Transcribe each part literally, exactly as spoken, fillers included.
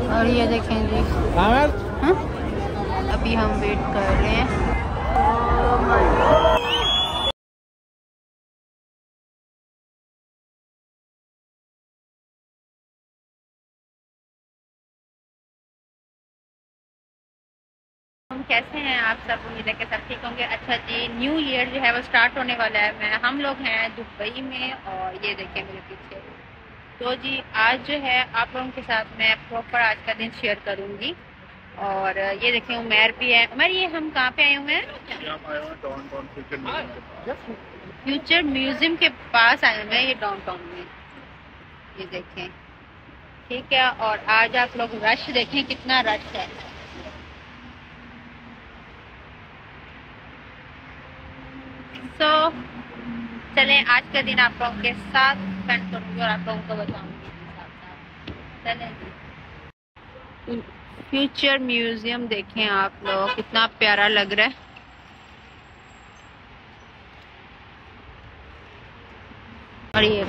और ये देखें जी, हाँ? अभी हम वेट कर रहे हैं। हम कैसे हैं आप सब? उम्मीद है कि सब ठीक होंगे। अच्छा जी, न्यू ईयर जो है वो स्टार्ट होने वाला है। मैं हम लोग हैं दुबई में और ये देखें मेरे पीछे। तो जी आज जो है आप लोगों के साथ मैं प्रॉपर आज का दिन शेयर करूंगी। और ये देखें उमर भी है। उमर ये हम कहाँ पे आए हुए हैं? फ्यूचर म्यूजियम के पास आए हुए हैं, ये डाउनटाउन में। ये देखें, ठीक है। और आज आप लोग रश देखें, कितना रश है। तो so, चलें आज का दिन आप लोगों के साथ स्पेंड करूंगी और आप लोगों को बताऊंगी साथ साथ। चलें, फ्यूचर म्यूजियम देखें आप लोग, कितना प्यारा लग रहा है। और ये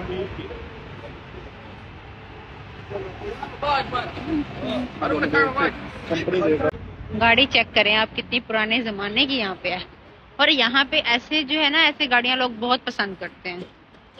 गाड़ी चेक करें आप, कितनी पुराने जमाने की यहाँ पे है। और यहाँ पे ऐसे जो है ना, ऐसे गाड़ियां लोग बहुत पसंद करते हैं।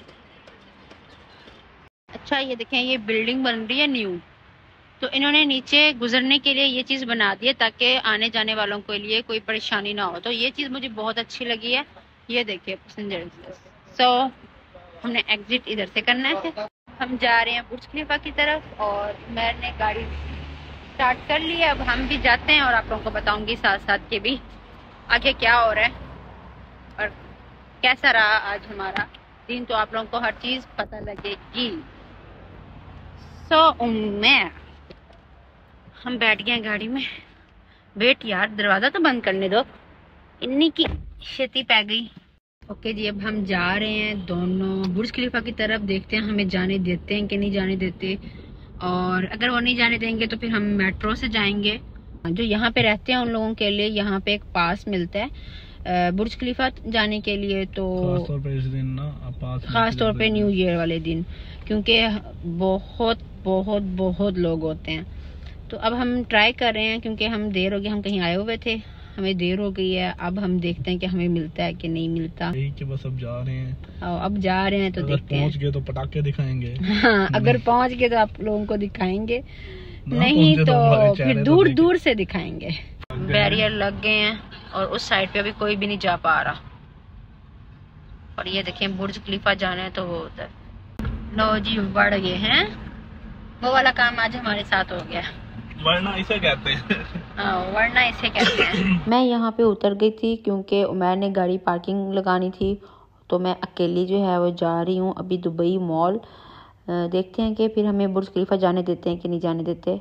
अच्छा ये देखें, ये बिल्डिंग बन रही है न्यू। तो इन्होंने नीचे गुजरने के लिए ये चीज़ बना दी है ताकि आने जाने वालों के लिए कोई परेशानी ना हो। तो ये चीज़ मुझे बहुत अच्छी लगी है। ये देखिए पैसेंजर। सो हमने एग्जिट इधर से करना है। हम जा रहे हैं बुर्ज खलीफा की तरफ और मैंने गाड़ी स्टार्ट कर ली है। अब हम भी जाते हैं और आप लोगों को बताऊंगी साथ साथ के भी आगे क्या हो रहा है और कैसा रहा आज हमारा दिन। तो आप लोगों को हर चीज़ पता लगेगी। सो उम्मीद हम बैठ गए गाड़ी में। वेट यार, दरवाजा तो बंद करने दो, इन्हीं की खेती पै गई। ओके जी, अब हम जा रहे हैं दोनों बुर्ज खलीफा की तरफ। देखते हैं हमें जाने देते हैं कि नहीं जाने देते। और अगर वो नहीं जाने देंगे तो फिर हम मेट्रो से जाएंगे। जो यहाँ पे रहते हैं उन लोगों के लिए यहाँ पे एक पास मिलता है बुर्ज खलीफा जाने के लिए। तो खास तौर पे इस दिन ना पास, खास तौर पे न्यू ईयर वाले दिन, क्योंकि बहुत बहुत बहुत लोग होते हैं। तो अब हम ट्राई कर रहे हैं, क्योंकि हम देर हो गई, हम कहीं आए हुए थे, हमें देर हो गई है। अब हम देखते हैं कि हमें मिलता है कि नहीं मिलता। कि बस अब जा रहे हैं। अब जा रहे हैं तो देखते हैं। पहुंच गए तो पटाखे दिखाएंगे। हाँ, अगर पहुंच गए तो आप लोगों को दिखाएंगे, नहीं तो, तो फिर दूर दूर से दिखाएंगे। बैरियर लग गए हैं और उस साइड पे अभी कोई भी नहीं जा पा रहा। और ये देखें बुर्ज खलीफा जाना है तो वो उधर। लो जी बढ़ गए हैं, वो वाला काम आज हमारे साथ हो गया। वरना इसे कहते हैं। हाँ, वरना इसे कहते हैं। मैं यहाँ पे उतर गई थी क्योंकि उमर ने गाड़ी पार्किंग लगानी थी। तो मैं अकेली जो है वो जा रही हूँ अभी दुबई मॉल। देखते हैं कि फिर हमें बुर्ज खलीफा जाने देते हैं कि नहीं जाने देते।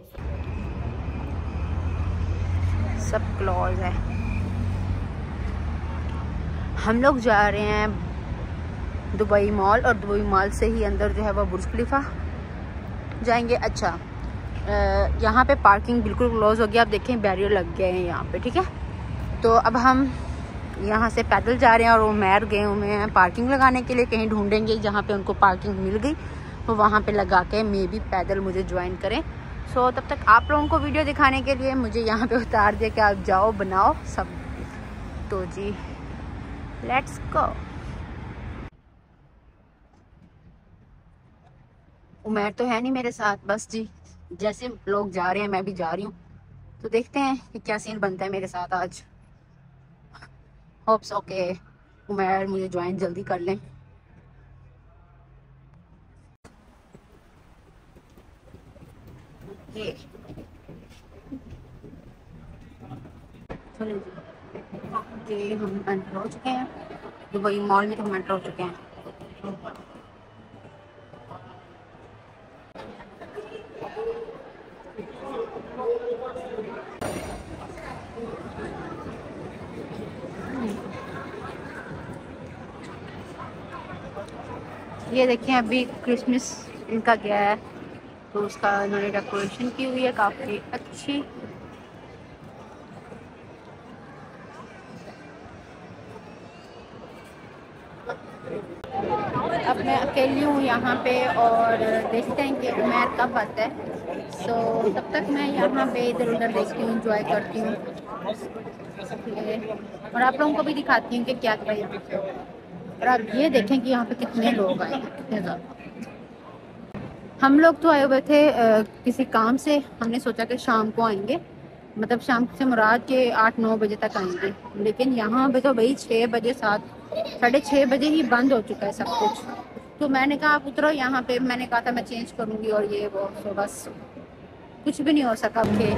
सब क्लोज है। हम लोग जा रहे हैं दुबई मॉल और दुबई मॉल से ही अंदर जो है वो बुर्ज खलीफा जाएंगे। अच्छा, यहाँ पे पार्किंग बिल्कुल क्लोज हो गया। आप देखें बैरियर लग गए हैं यहाँ पे, ठीक है। तो अब हम यहाँ से पैदल जा रहे हैं और वो मैर गए हुए हैं पार्किंग लगाने के लिए। कहीं ढूंढेंगे जहाँ पे उनको पार्किंग मिल गई तो वहाँ पे लगा के मे बी पैदल मुझे ज्वाइन करें। सो तब तक आप लोगों को वीडियो दिखाने के लिए मुझे यहाँ पे उतार दिया कि आप जाओ बनाओ सब। तो जी लेट्स गो। उमर तो है नहीं मेरे साथ, बस जी जैसे लोग जा रहे हैं मैं भी जा रही हूँ। तो देखते हैं कि क्या सीन बनता है मेरे साथ आज। होप्स ओके उमर मुझे ज्वाइन जल्दी कर लें। ये चलो जी, हम एंटर हो चुके हैं दुबई मॉल में। तो हम एंटर हो चुके हैं। ये देखें अभी क्रिसमस इनका गया है तो उसका इन्होंने डेकोरेशन की हुई है काफ़ी अच्छी। अब मैं अकेली हूँ यहाँ पे और देखते हैं कि उमर कब आता है। सो so, तब तक मैं यहाँ पे इधर उधर देखती हूँ, इंजॉय करती हूँ और आप लोगों को भी दिखाती हूँ कि क्या क्या यहाँ पे। और आप ये देखें कि यहाँ पे कितने लोग आए हैं, कितने ज़्यादा। हम लोग तो आए हुए थे आ, किसी काम से, हमने सोचा कि शाम को आएंगे, मतलब शाम से मुराद के आठ नौ बजे तक आएंगे, लेकिन यहाँ पे तो भाई छः बजे सात साढ़े छः बजे ही बंद हो चुका है सब कुछ। तो मैंने कहा आप उतरो यहाँ पे, मैंने कहा था मैं चेंज करूँगी और ये वो, तो बस कुछ भी नहीं हो सका। के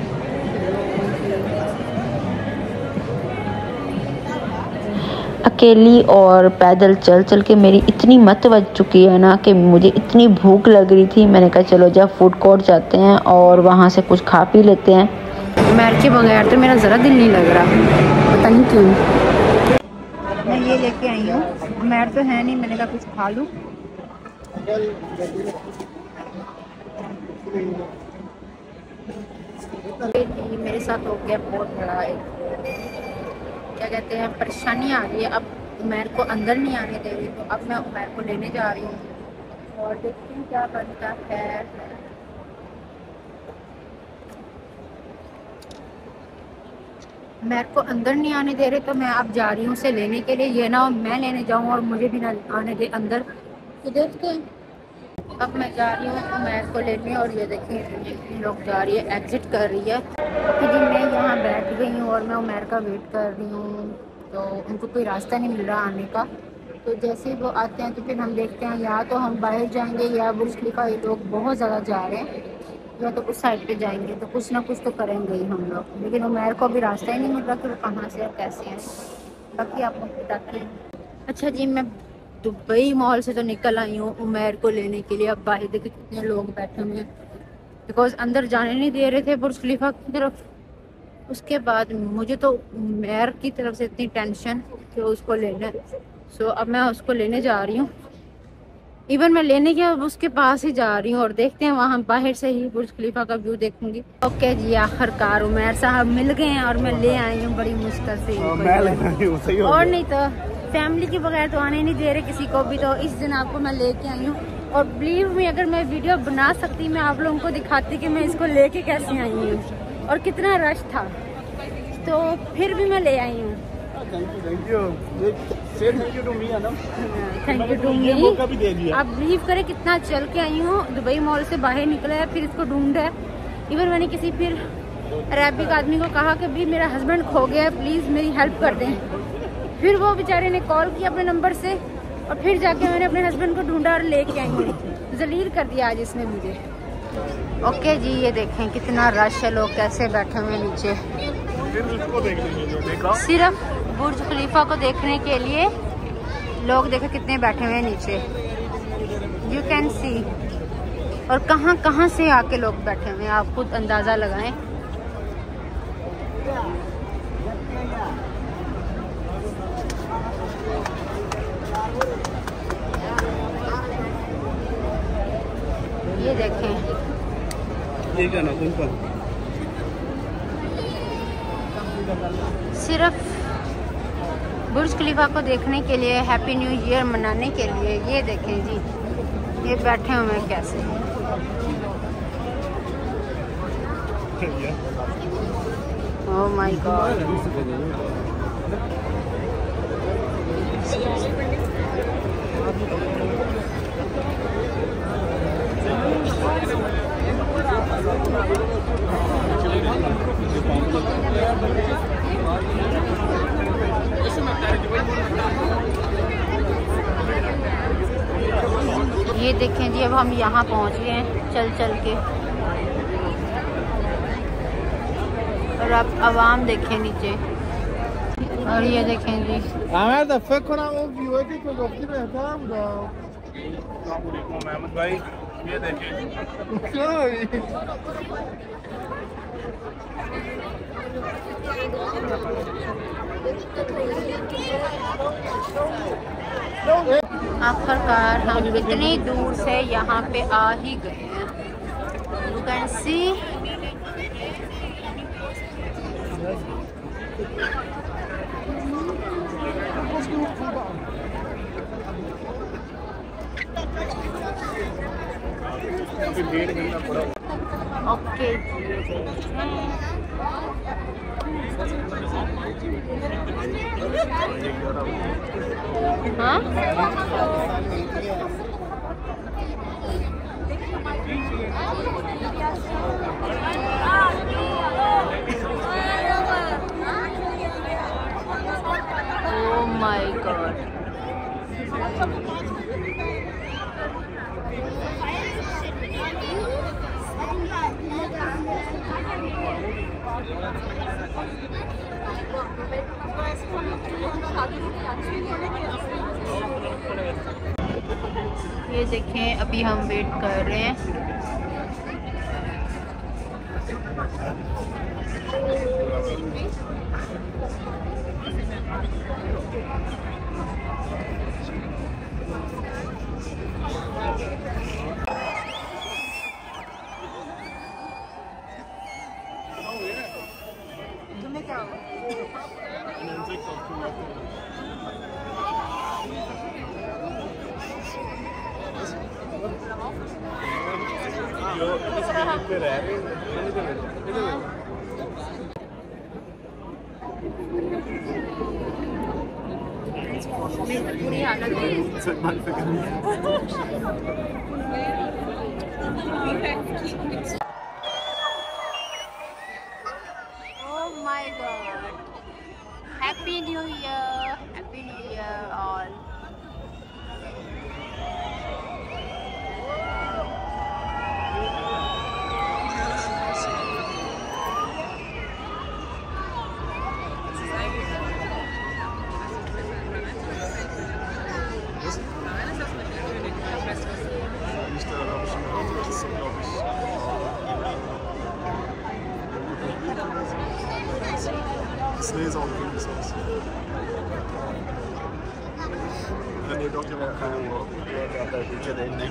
अकेली और पैदल चल चल के मेरी इतनी मत बज चुकी है ना कि मुझे इतनी भूख लग रही थी। मैंने कहा चलो जब फूड कोर्ट जाते हैं और वहाँ से कुछ खा पी लेते हैं। मैर के बगैर तो मेरा ज़रा दिल नहीं लग रहा, पता नहीं क्यों। मैं ये लेके आई हूँ, मैर तो है नहीं, मैंने कहा कुछ खा लूँ। मेरे साथ हो गया बहुत बड़ा एक क्या कहते हैं परेशानी आ रही है। अब उमैर को अंदर नहीं आने दे रही, तो अब मैं उमैर को लेने जा रही हूँ और देखती हूँ क्या बनता है। उमैर को अंदर नहीं आने दे रहे, तो मैं अब जा रही हूँ उसे लेने के लिए। ये ना मैं लेने जाऊँ और मुझे भी ना आने दे अंदर, तो देखते हैं। अब मैं जा रही हूँ उमैर को लेने और ये देखिए लोग जा रही है, एग्जिट कर रही है। तो जी मैं यहाँ बैठ गई हूँ और मैं उमैर का वेट कर रही हूँ, तो उनको कोई रास्ता नहीं मिल रहा आने का। तो जैसे ही वो आते हैं तो फिर हम देखते हैं, या तो हम बाहर जाएंगे या बुर्ज खलीफा। ये लोग बहुत ज़्यादा जा रहे हैं, या तो उस साइड पे जाएंगे, तो कुछ ना कुछ तो करेंगे ही हम लोग। लेकिन उमैर को अभी रास्ता ही नहीं मिल रहा कि वो कहाँ से और कैसे हैं। बाकी आप लोग बताते हैं। अच्छा जी मैं दुबई मॉल से तो निकल आई हूँ उमैर को लेने के लिए। अब बाहर देखिए कितने लोग बैठे हुए हैं, बिकॉज अंदर जाने नहीं दे रहे थे बुर्ज खलीफा की तरफ। उसके बाद मुझे तो उमैर की तरफ से इतनी टेंशन कि उसको लेना। सो so, अब मैं उसको लेने जा रही हूँ। इवन मैं लेने के अब उसके पास ही जा रही हूँ और देखते हैं, वहाँ बाहर से ही बुर्ज खलीफा का व्यू देखूंगी। ओके जी आखिरकार उमैर साहब मिल गए हैं और मैं ले आई हूँ बड़ी मुश्किल से। और नहीं तो फैमिली के बगैर तो आने ही नहीं दे रहे किसी को भी, तो इस दिन आपको मैं लेके आई हूँ। और बिलीव में अगर मैं वीडियो बना सकती, मैं आप लोगों को दिखाती कि मैं इसको लेके कैसे आई हूँ और कितना रश था, तो फिर भी मैं ले आई हूँ। Thank you to me. आप बिलीव करें कितना चल के आई हूँ, दुबई मॉल से बाहर निकला है, फिर इसको ढूंढा है। इवन मैंने किसी फिर अरेबिक आदमी को कहा कि भी मेरा हस्बैंड खो गया है, प्लीज़ मेरी हेल्प कर दें। फिर वो बेचारे ने कॉल किया अपने नंबर से और फिर जाके मैंने अपने हस्बैंड को ढूंढा और लेके आई हूँ। जलील कर दिया आज इसने मुझे। ओके जी ये देखें कितना रश है, लोग कैसे बैठे हुए नीचे सिर्फ बुर्ज खलीफा को देखने के लिए। लोग देखे कितने बैठे हुए हैं नीचे, यू कैन सी। और कहाँ कहाँ से आके लोग बैठे हुए हैं, आप खुद अंदाज़ा लगाएं। ये देखें ये क्या ना सिर्फ बुर्ज खलीफा को देखने के लिए, हैप्पी न्यू ईयर मनाने के लिए। ये देखें जी ये बैठे हुए हैं कैसे। Oh my god. ये देखें जी अब हम यहाँ पहुँच गए हैं चल चल के, और अब आवाम देखें नीचे। और ये देखें जी भाई ये देखें आखिरकार हम इतनी दूर से यहाँ पे आ ही गए हैं। यू कैन सी डेढ़ घंटा पड़ा। के जी हाँ ओह माय गॉड। ये देखें अभी हम वेट कर रहे हैं। पूरी हालत oh my god. Happy new year, happy new year all. Sneeze on the sauce. And your doctor won't come and work out that weekend evening.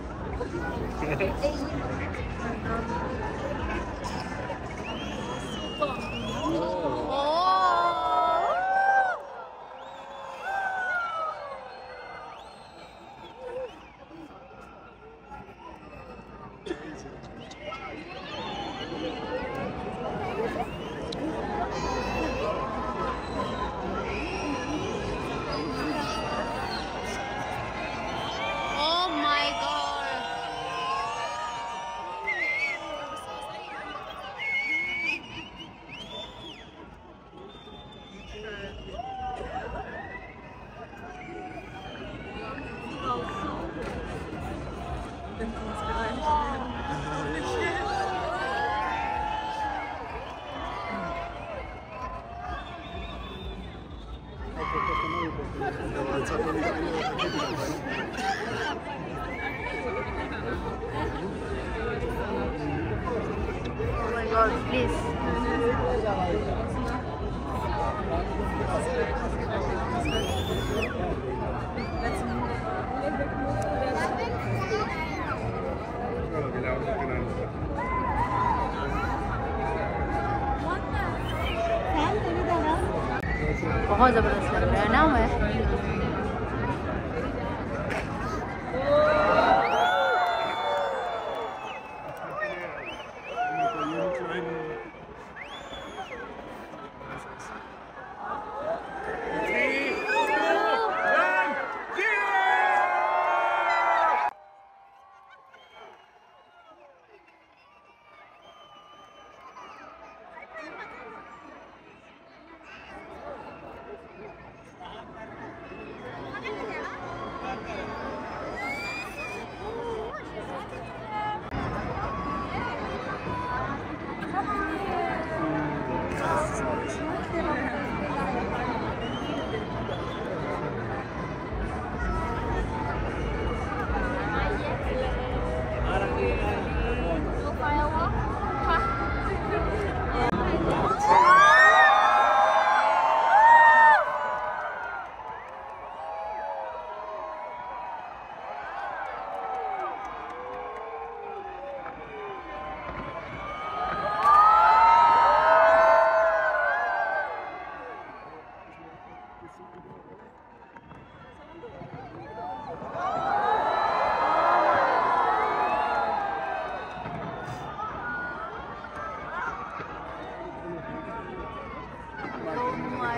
Oh my God, please. बहुत ज़बरदस्त लग रहा है ना मैं।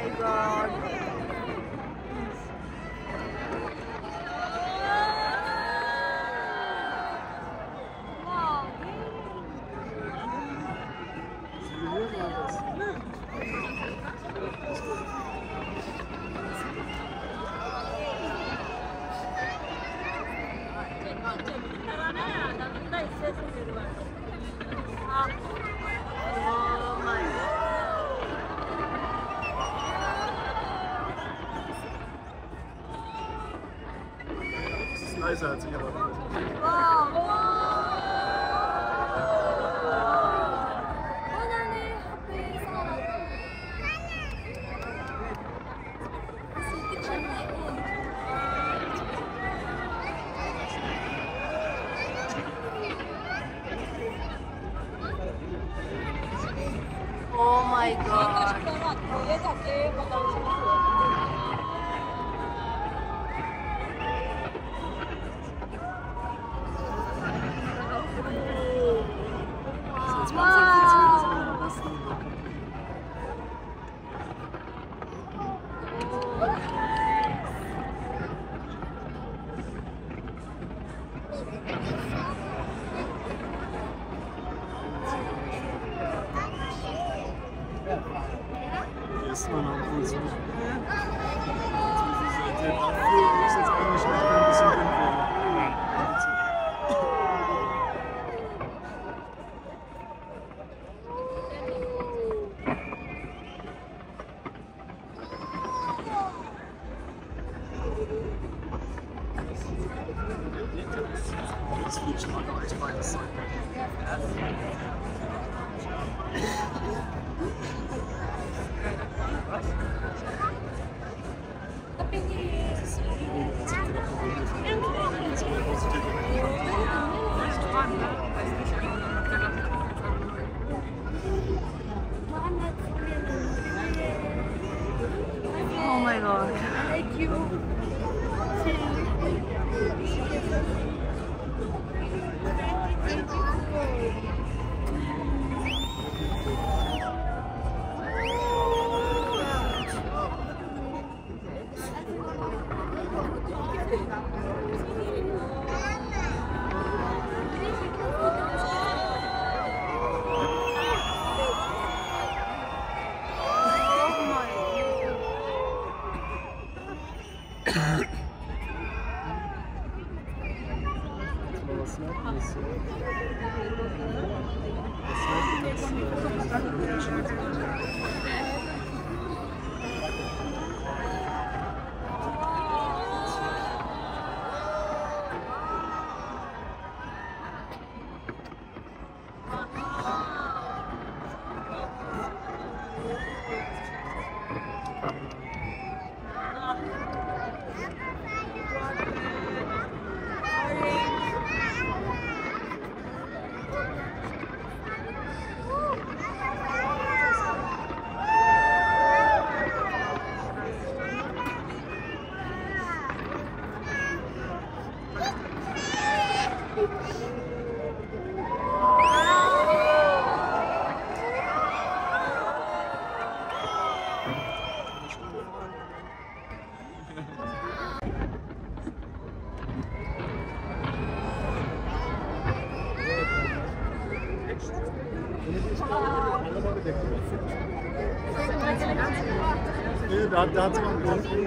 my god. Nicer to get one. Oh my god. Erstmal noch kurz. Jetzt muss ich seitdem abführen, ich jetzt eigentlich noch ein bisschen Wind werden. Das fliegt schon mal gleich beides sein. Oh my god. Nee, da, da hat man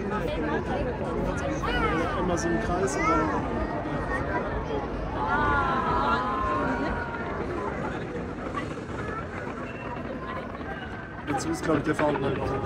immer so einen Kreis und dann. Jetzt ist, glaube ich, der Fahrrad auch.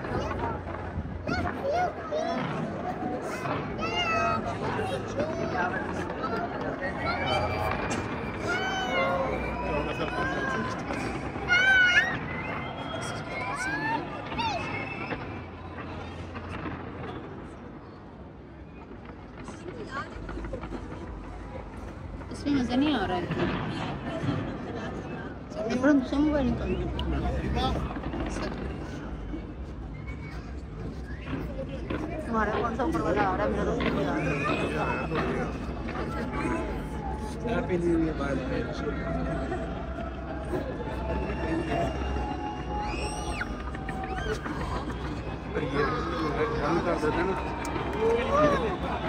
इसमें मज़ा नहीं आ रहा है बड़ा दूसरा mobile निकाल तुम्हारा कौन सा ऊपर वाला आ रहा है मेरा तो नहीं आ रहा Happy New Year, by the way. ये हम कर देते हैं ना।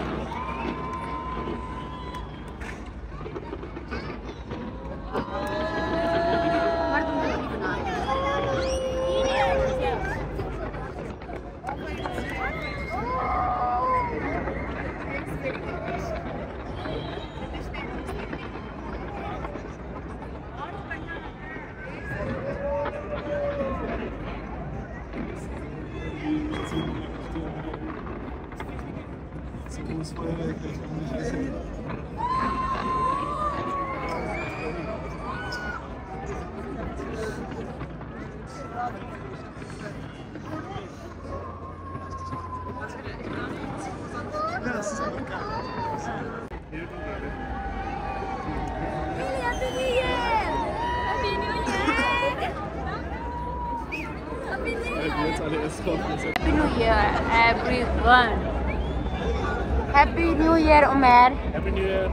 Happy New Year, everyone. Happy New Year, Umair. Happy New Year.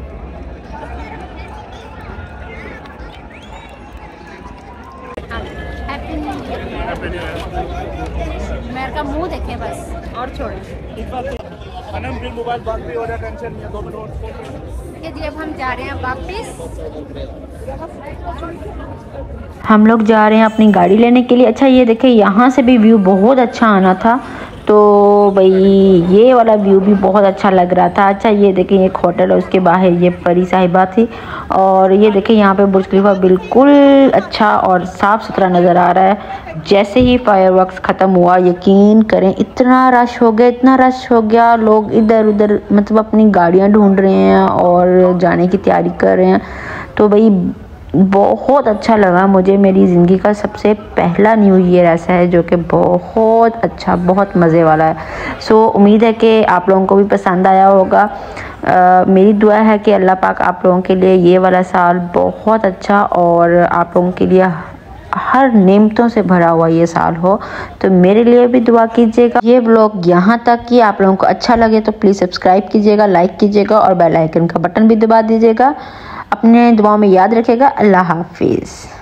Happy New Year. Happy New Year. Umair का मुंह देखें बस और छोड़ें। अनम फिर मोबाइल बंद भी हो जाए, टेंशन नहीं है, दो मिनट। ये जी अब हम जा रहे हैं वापस। हम लोग जा रहे हैं अपनी गाड़ी लेने के लिए। अच्छा ये देखिए यहाँ से भी व्यू बहुत अच्छा आना था, तो भाई ये वाला व्यू भी बहुत अच्छा लग रहा था। अच्छा ये देखिए एक होटल है, उसके बाहर ये परी साहिबा थी, और ये देखिए यहाँ पे बुर्ज खलीफा बिल्कुल अच्छा और साफ़ सुथरा नज़र आ रहा है। जैसे ही फायरवर्क्स ख़त्म हुआ, यकीन करें इतना रश हो गया, इतना रश हो गया, लोग इधर उधर मतलब अपनी गाड़ियाँ ढूंढ रहे हैं और जाने की तैयारी कर रहे हैं। तो भाई बहुत अच्छा लगा मुझे। मेरी ज़िंदगी का सबसे पहला न्यू ईयर ऐसा है जो कि बहुत अच्छा, बहुत मज़े वाला है। सो उम्मीद है कि आप लोगों को भी पसंद आया होगा। आ, मेरी दुआ है कि अल्लाह पाक आप लोगों के लिए ये वाला साल बहुत अच्छा और आप लोगों के लिए हर नेमतों से भरा हुआ ये साल हो। तो मेरे लिए भी दुआ कीजिएगा। ये व्लॉग यहाँ तक कि आप लोगों को अच्छा लगे तो प्लीज़ सब्सक्राइब कीजिएगा, लाइक कीजिएगा और बेल आइकन का बटन भी दबा दीजिएगा। अपने दुआओं में याद रखिएगा। अल्लाह हाफिज़।